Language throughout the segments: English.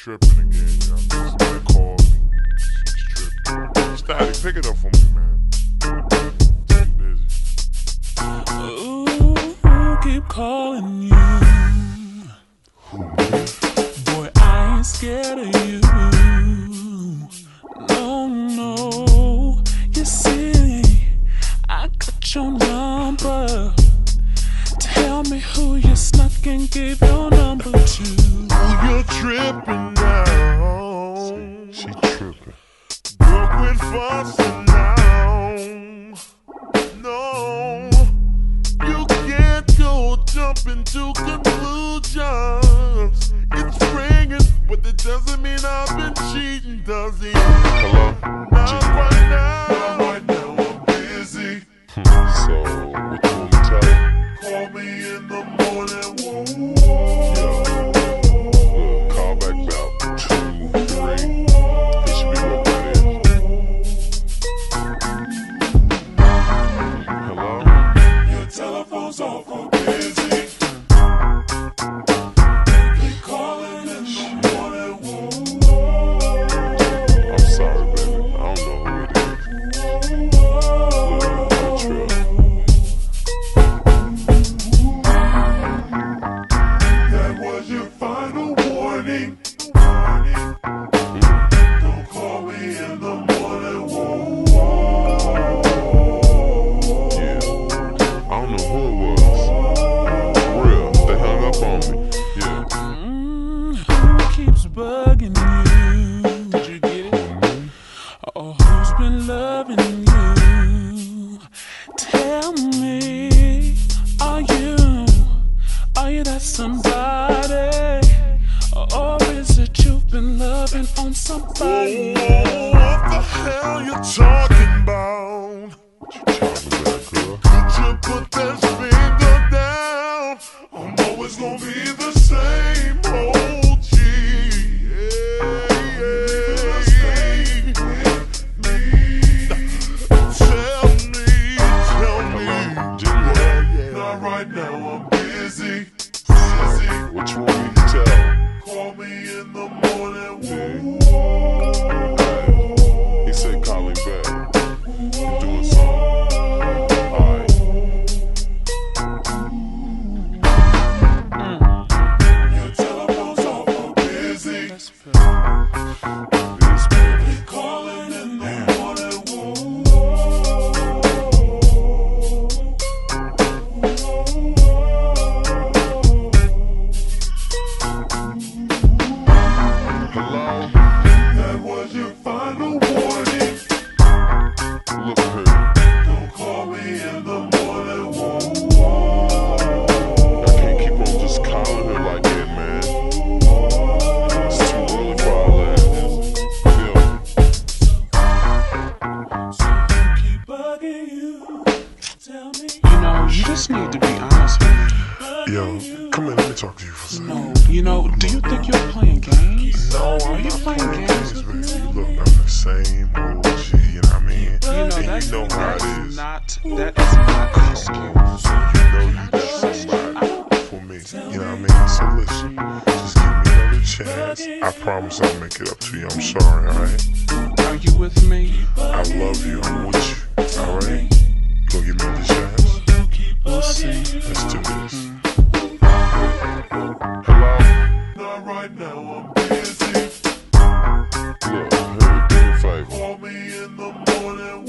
tripping again, you know what I mean? Somebody called me. She's tripping. Steady, pick it up for me, man. Too busy. Ooh, keep calling you. Boy, I ain't scared of you. No, no. You see, I got your number. Tell me who you snuck and gave your number to. You're tripping now. She tripping. Girl, quit fussing now. No, you can't go jumping to conclusions. It's ringing, but that doesn't mean I've been cheating, does it? Hello? Not right now. Not right now, I'm busy. So, what you want me to tell you? Call me in the morning. Yo. Look, call back about 2, 3. He should be right there. Hello? Your telephone's off or busy. Keep calling in the morning. I'm sorry, baby. I don't know who it is. Look, trip. That was your final warning. Don't call me in the morning. Yeah, I don't know who it was. For real, they hung up on me. Yeah. Who keeps bugging you? Did you get it? Oh, who's been loving you? Tell me, are you that somebody? Or is it you've been loving on somebody else? What the hell you talking about? What you talking about, girl? Could you put that finger down? I'm always gonna be the same old G. Tell me. Not right now, I'm busy. What you want me to tell? Call me in the morning. He said call him back. I'm doing something. Alright. Your telephone's off or busy. That's fair. This baby calling in the morning. Hello? That was your final warning. Look at her. Don't call me in the morning. I can't keep on just calling her like that, man. It's too early for all that. Feel me? So who keep bugging you? Tell me. You know, you just need to be honest with me. Yo, come here, let me talk to you for a second. No, you know, do you think you're playing games? No, Are I'm you not playing games with baby. me? Look, I'm the same old G, you know what I mean? You know, And that's, you know how it that's is. not, that is not an excuse. So you know you got somebody for me, you know what I mean? So listen, just give me another chance. I promise I'll make it up to you. I'm sorry, alright? Are you with me? I love you. I'm with you, alright? You gonna give me another chance? We'll see. Let's do this. Hello? Not right now, I'm busy. Look, here, do me a favor. Call me in the morning.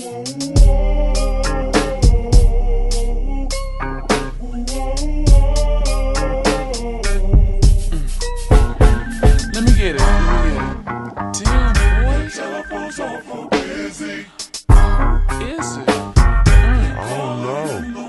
Let me get it. Damn, boy. Telephone's off or busy. Is it? I don't know.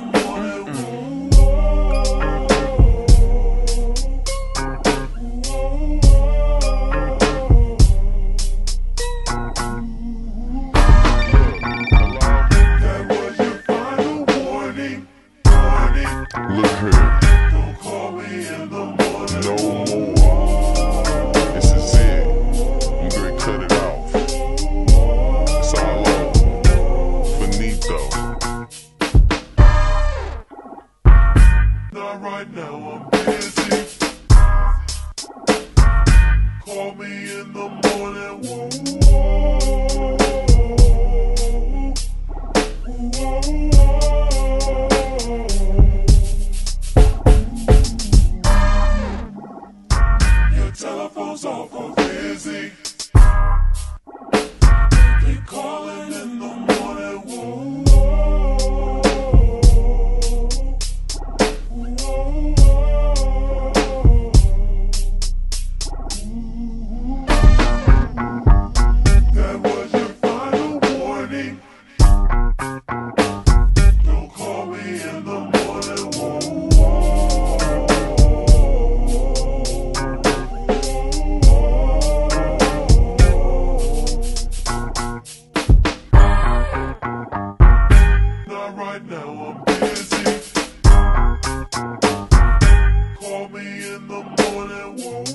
That was your final warning. Look here. Don't call me in the morning. No more. This is it. I'm gonna cut it off. It's all over. Finito. Your telephone's off or busy. Keep calling in the morning. That was your final warning. Don't call me in the morning. Not right now, I'm busy. Call me in the morning.